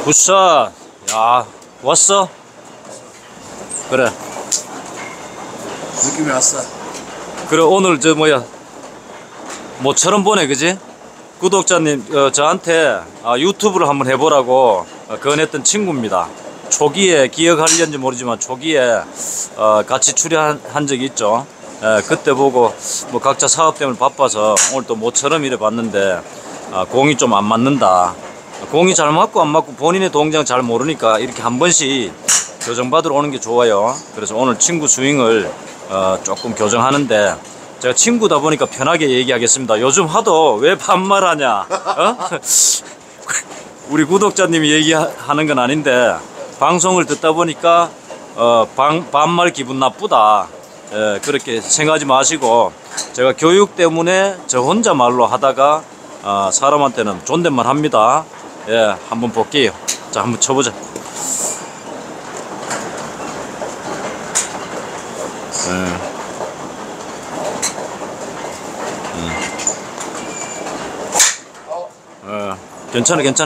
굿샷. 야, 왔어? 그래. 느낌이 왔어. 그래, 오늘 저 뭐야, 모처럼 보네, 그지? 구독자님, 저한테 유튜브를 한번 해보라고 권했던 친구입니다. 초기에 기억하려는지 모르지만 초기에 같이 출연한 적이 있죠. 그때 보고 뭐 각자 사업 때문에 바빠서 오늘 또 모처럼 이래 봤는데 공이 좀 안 맞는다. 공이 잘 맞고 안 맞고 본인의 동작 잘 모르니까 이렇게 한 번씩 교정받으러 오는 게 좋아요. 그래서 오늘 친구 스윙을 조금 교정하는데, 제가 친구다 보니까 편하게 얘기하겠습니다. 요즘 하도 왜 반말하냐? 어? 우리 구독자님이 얘기하는 건 아닌데 방송을 듣다 보니까 반말 기분 나쁘다. 그렇게 생각하지 마시고, 제가 교육 때문에 저 혼자 말로 하다가 사람한테는 존댓말 합니다. 예, 한번 볼게요. 자, 한번 쳐보자. 괜찮아, 괜찮아.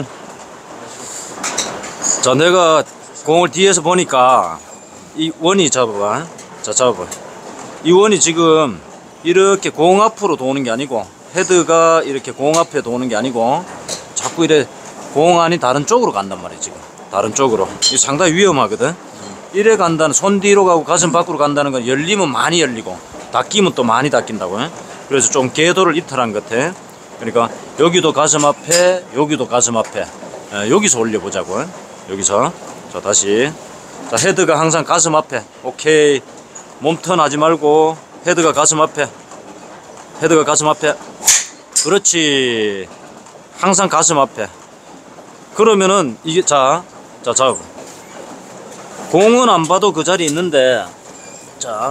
자, 내가 공을 뒤에서 보니까 이 원이 잡아봐. 자, 잡아봐. 이 원이 지금 이렇게 공 앞으로 도는 게 아니고, 헤드가 이렇게 공 앞에 도는 게 아니고 자꾸 이래 공 안이 다른 쪽으로 간단 말이야. 지금 다른 쪽으로. 이거 상당히 위험하거든. 이래 간다는, 손 뒤로 가고 가슴 밖으로 간다는 건 열리면 많이 열리고 닫히면 또 많이 닫힌다고. 그래서 좀 궤도를 이탈한 것 같아. 그러니까 여기도 가슴 앞에, 여기도 가슴 앞에. 여기서 올려보자고. 여기서. 자, 다시. 자, 헤드가 항상 가슴 앞에. 오케이. 몸턴 하지 말고 헤드가 가슴 앞에. 헤드가 가슴 앞에. 그렇지. 항상 가슴 앞에. 그러면은 이게, 자, 공은 안 봐도 그 자리에 있는데, 자,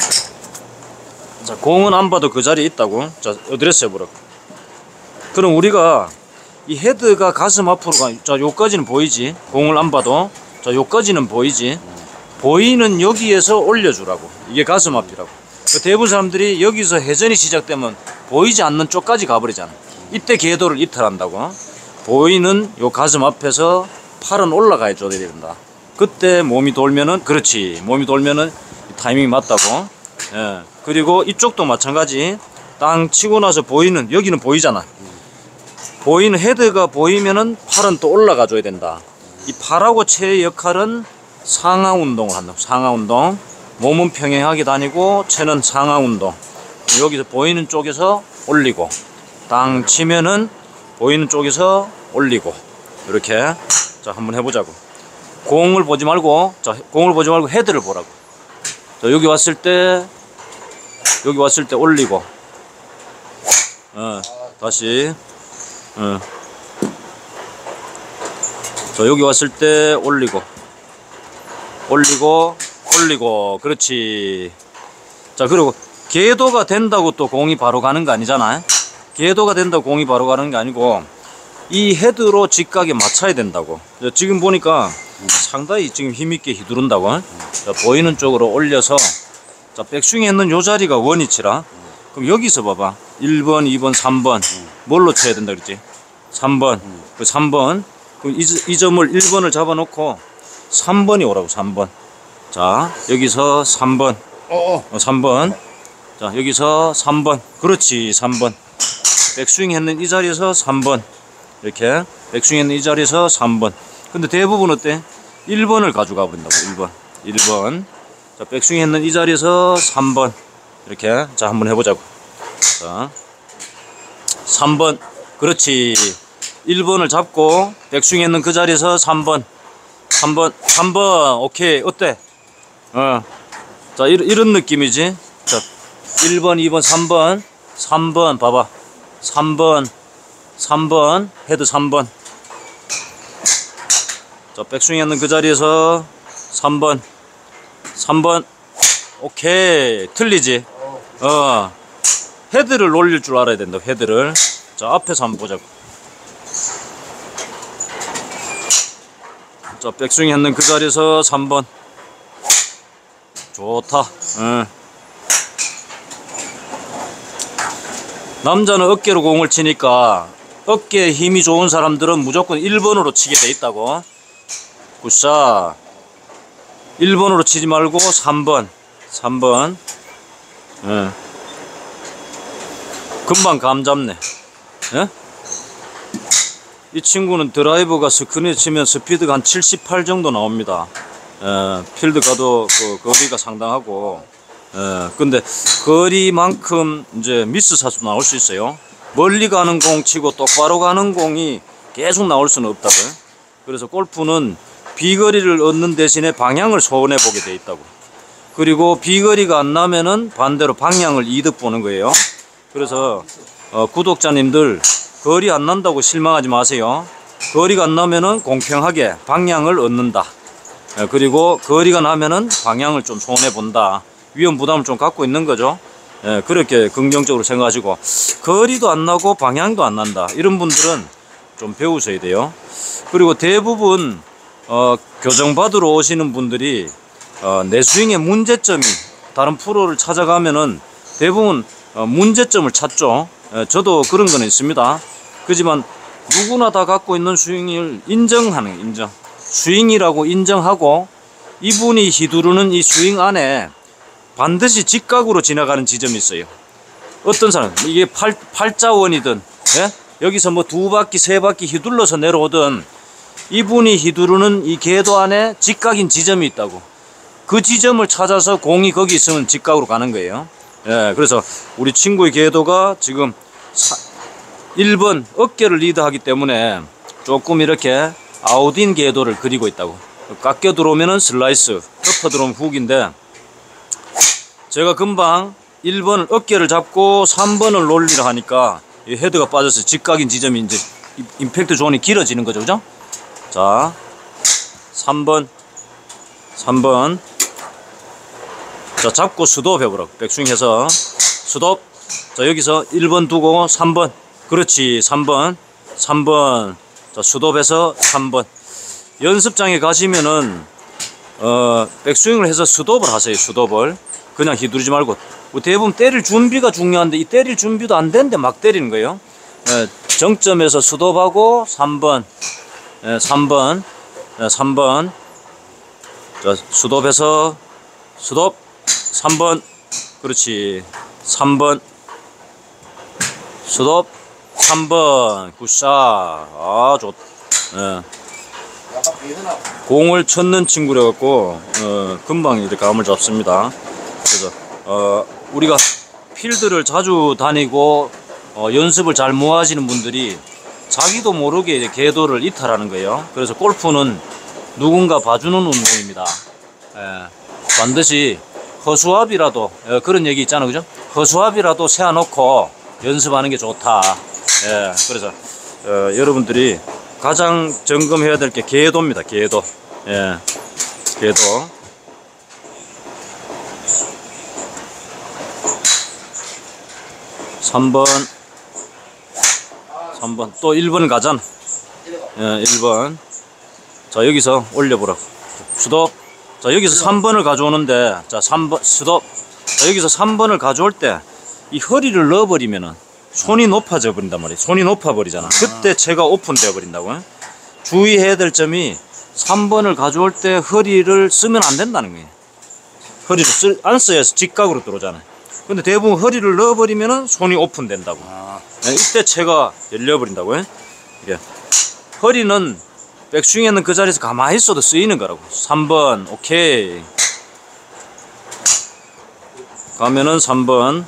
공은 안 봐도 그 자리에 있다고. 자, 어드레스 해보라고. 그럼 우리가 이 헤드가 가슴 앞으로 가. 자, 요까지는 보이지? 공을 안 봐도. 자, 요까지는 보이지? 보이는 여기에서 올려주라고. 이게 가슴 앞이라고. 대부분 사람들이 여기서 회전이 시작되면 보이지 않는 쪽까지 가버리잖아. 이때 궤도를 이탈한다고. 보이는 요 가슴 앞에서 팔은 올라가야 줘야 된다. 그때 몸이 돌면은, 그렇지, 몸이 돌면은 타이밍이 맞다고. 예. 그리고 이쪽도 마찬가지. 땅 치고 나서 보이는, 여기는 보이잖아. 보이는 헤드가 보이면은 팔은 또 올라가 줘야 된다. 이 팔하고 체의 역할은 상하 운동을 한다. 상하 운동. 몸은 평행하게 다니고 체는 상하 운동. 여기서 보이는 쪽에서 올리고, 땅 치면은 보이는 쪽에서 올리고. 이렇게. 자, 한번 해보자고. 공을 보지 말고, 자, 공을 보지 말고 헤드를 보라고. 자, 여기 왔을 때 올리고. 다시. 자, 여기 왔을 때 올리고. 그렇지. 자, 그리고 궤도가 된다고 또 공이 바로 가는 거 아니잖아. 궤도가 된다고 공이 바로 가는 게 아니고 이 헤드로 직각에 맞춰야 된다고. 지금 보니까 상당히 지금 힘있게 휘두른다고. 자, 보이는 쪽으로 올려서, 자, 백스윙 했는 요 자리가 원위치라. 그럼 여기서 봐봐. 1번, 2번, 3번. 뭘로 쳐야 된다 그랬지? 3번. 그 3번. 그럼 이 점을 1번을 잡아놓고 3번이 오라고. 3번. 자, 여기서 3번. 3번. 자, 여기서 3번. 그렇지. 3번. 백스윙 했는 이 자리에서 3번. 이렇게. 백스윙 했는 이 자리에서 3번. 근데 대부분 어때? 1번을 가져가 버린다고. 1번. 자, 백스윙 했는 이 자리에서 3번. 이렇게. 자, 한번 해보자고. 자, 3번. 그렇지. 1번을 잡고 백스윙 했는 그 자리에서 3번. 오케이. 어때? 자, 이런 느낌이지. 자, 1번, 2번, 3번 봐봐. 3번, 헤드 3번. 자, 백스윙 했는 그 자리에서 3번. 오케이. 틀리지? 헤드를 올릴 줄 알아야 된다. 헤드를. 자, 앞에서 한번 보자고. 자, 백스윙 했는 그 자리에서 3번. 좋다. 남자는 어깨로 공을 치니까 어깨에 힘이 좋은 사람들은 무조건 1번으로 치게 돼 있다고. 굿샷. 1번으로 치지 말고 3번. 예. 금방 감 잡네. 예? 이 친구는 드라이버가 스크린에 치면 스피드가 한 78 정도 나옵니다. 필드 가도 그 거리가 상당하고, 근데 거리만큼 이제 미스 샷도 나올 수 있어요. 멀리 가는 공 치고 똑바로 가는 공이 계속 나올 수는 없다고요. 그래서 골프는 비거리를 얻는 대신에 방향을 손해 보게 돼 있다고. 그리고 비거리가 안 나면은 반대로 방향을 이득 보는 거예요. 그래서 구독자님들 거리 안 난다고 실망하지 마세요. 거리가 안 나면은 공평하게 방향을 얻는다. 그리고 거리가 나면은 방향을 좀 손해 본다. 위험 부담을 좀 갖고 있는 거죠. 그렇게 긍정적으로 생각하시고, 거리도 안 나고 방향도 안 난다, 이런 분들은 좀 배우셔야 돼요. 그리고 대부분 교정받으러 오시는 분들이 내 스윙의 문제점이, 다른 프로를 찾아가면은 대부분 문제점을 찾죠. 저도 그런 건 있습니다. 그렇지만 누구나 다 갖고 있는 스윙을 인정하는, 인정. 스윙이라고 인정하고, 이분이 휘두르는 이 스윙 안에 반드시 직각으로 지나가는 지점이 있어요. 어떤 사람, 이게 팔자원이든, 예? 여기서 뭐 2바퀴 3바퀴 휘둘러서 내려오든, 이분이 휘두르는 이 궤도 안에 직각인 지점이 있다고. 그 지점을 찾아서 공이 거기 있으면 직각으로 가는 거예요. 예, 그래서 우리 친구의 궤도가 지금 1번 어깨를 리드하기 때문에 조금 이렇게 아웃인 궤도를 그리고 있다고. 깎여 들어오면은 슬라이스, 덮어 들어오면 훅인데, 제가 금방 1번을 어깨를 잡고 3번을 롤리를 하니까 이 헤드가 빠져서 직각인 지점이 이제 임팩트 존이 길어지는 거죠, 그죠? 자, 3번. 자, 잡고 스톱 해보라고. 백스윙 해서 스톱. 자, 여기서 1번 두고 3번. 그렇지, 3번. 자, 스톱해서 3번. 연습장에 가시면은 백스윙을 해서 스톱을 하세요. 스톱을 그냥 휘두르지 말고. 대부분 때릴 준비가 중요한데, 이 때릴 준비도 안 되는데 막 때리는 거예요. 정점에서 스톱하고 3번. 3번. 자, 스톱해서 스톱. 3번. 그렇지, 3번. 스톱. 3번. 굿샷. 아, 좋. 공을 쳤는 친구라 갖고 금방 이렇게 감을 잡습니다. 그래서 우리가 필드를 자주 다니고 연습을 잘 못 하시는 분들이 자기도 모르게 이제 궤도를 이탈하는 거예요. 그래서 골프는 누군가 봐주는 운동입니다. 반드시 허수아비라도, 그런 얘기 있잖아요, 그죠? 허수아비라도 세워놓고 연습하는 게 좋다. 그래서 여러분들이 가장 점검해야 될 게 궤도입니다. 궤도. 궤도. (3번) 또 1번 가잖아. 1번. 자, 여기서 올려보라고. 스톱. 자, 여기서 3번을 가져오는데, 자, 3번 스톱. 자, 여기서 3번을 가져올 때 이 허리를 넣어버리면은 손이 높아져 버린단 말이에요. 손이 높아 버리잖아. 그때 채가 오픈되어 버린다고. 주의해야 될 점이, 3번을 가져올 때 허리를 쓰면 안 된다는 거예요. 허리를 안 써야 직각으로 들어오잖아요. 근데 대부분 허리를 넣어버리면은 손이 오픈된다고. 이때 채가 열려버린다고. 이게 허리는 백스윙에는 그 자리에서 가만히 있어도 쓰이는 거라고. 3번. 오케이. 가면은 3번.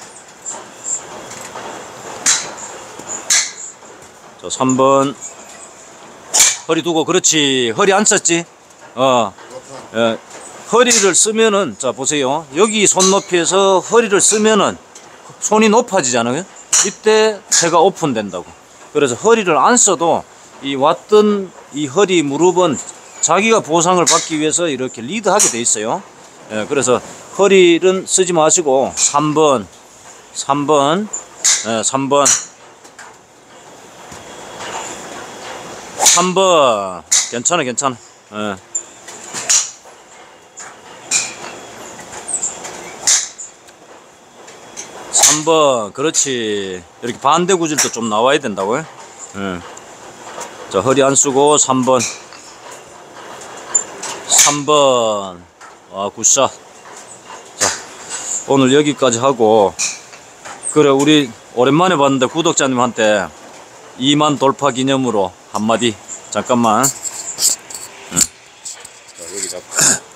자, 3번. 허리 두고. 그렇지. 허리 안 썼지? 허리를 쓰면은, 자, 보세요. 여기 손 높이에서 허리를 쓰면은 손이 높아지잖아요. 이때 채가 오픈된다고. 그래서 허리를 안 써도 이 왔던 이 허리 무릎은 자기가 보상을 받기 위해서 이렇게 리드하게 돼 있어요. 그래서 허리는 쓰지 마시고 3번. 3번. 3번. 괜찮아. 3번. 그렇지. 이렇게 반대 구질도 좀 나와야 된다고요. 자, 허리 안 쓰고 3번. 3번. 와, 굿샷. 자, 오늘 여기까지 하고, 그래, 우리 오랜만에 봤는데 구독자님한테 2만 돌파 기념으로 한마디. 잠깐만. 자, 여기 잡고.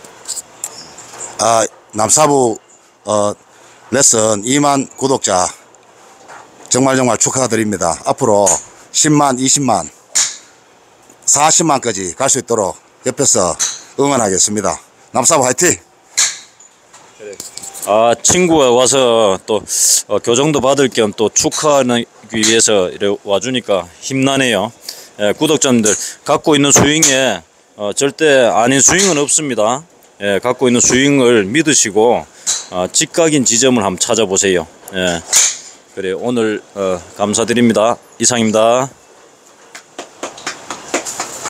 남사부 레슨 2만 구독자 정말 축하드립니다. 앞으로 10만, 20만, 40만까지 갈 수 있도록 옆에서 응원하겠습니다. 남사부 화이팅! 친구가 와서 또 교정도 받을 겸 또 축하하기 위해서 이렇게 와주니까 힘나네요. 예, 구독자님들 갖고 있는 스윙에 절대 아닌 스윙은 없습니다. 예, 갖고 있는 스윙을 믿으시고 직각인 지점을 한번 찾아보세요. 예, 그래 오늘 감사드립니다. 이상입니다.